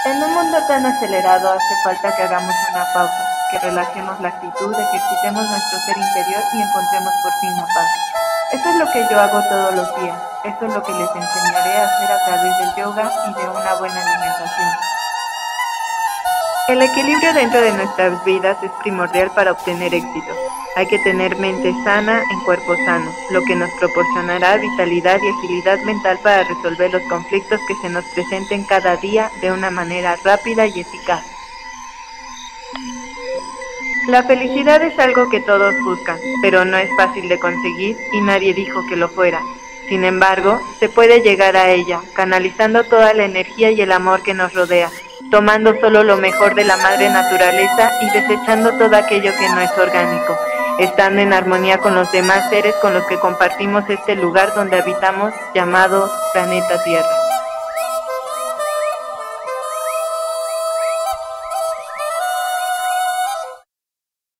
En un mundo tan acelerado hace falta que hagamos una pausa, que relajemos la actitud, ejercitemos nuestro ser interior y encontremos por fin la paz. Eso es lo que yo hago todos los días, eso es lo que les enseñaré a hacer a través del yoga y de una buena alimentación. El equilibrio dentro de nuestras vidas es primordial para obtener éxito. Hay que tener mente sana en cuerpo sano, lo que nos proporcionará vitalidad y agilidad mental para resolver los conflictos que se nos presenten cada día de una manera rápida y eficaz. La felicidad es algo que todos buscan, pero no es fácil de conseguir y nadie dijo que lo fuera. Sin embargo, se puede llegar a ella, canalizando toda la energía y el amor que nos rodea, tomando solo lo mejor de la madre naturaleza y desechando todo aquello que no es orgánico, estando en armonía con los demás seres con los que compartimos este lugar donde habitamos, llamado planeta Tierra.